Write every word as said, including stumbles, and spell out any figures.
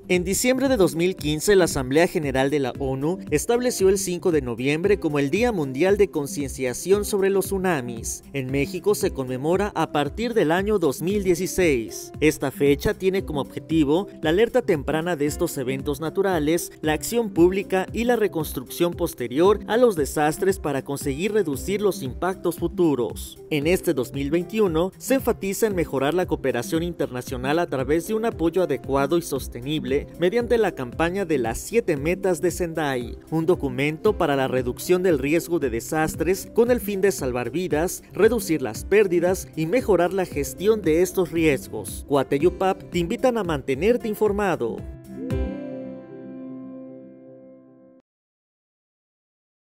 En diciembre de dos mil quince, la Asamblea General de la ONU estableció el cinco de noviembre como el Día Mundial de Concienciación sobre los Tsunamis. En México se conmemora a partir del año dos mil dieciséis. Esta fecha tiene como objetivo la alerta temprana de estos eventos naturales, la acción pública y la reconstrucción posterior a los desastres para conseguir reducir los impactos futuros. En este dos mil veintiuno se enfatiza en mejorar la cooperación internacional a través de un apoyo adecuado y sostenible mediante la campaña de las siete metas de Sendai, un documento para la reducción del riesgo de desastres con el fin de salvar vidas, reducir las pérdidas y mejorar la gestión de estos riesgos. Cuate y U P A P te invitan a mantenerte informado.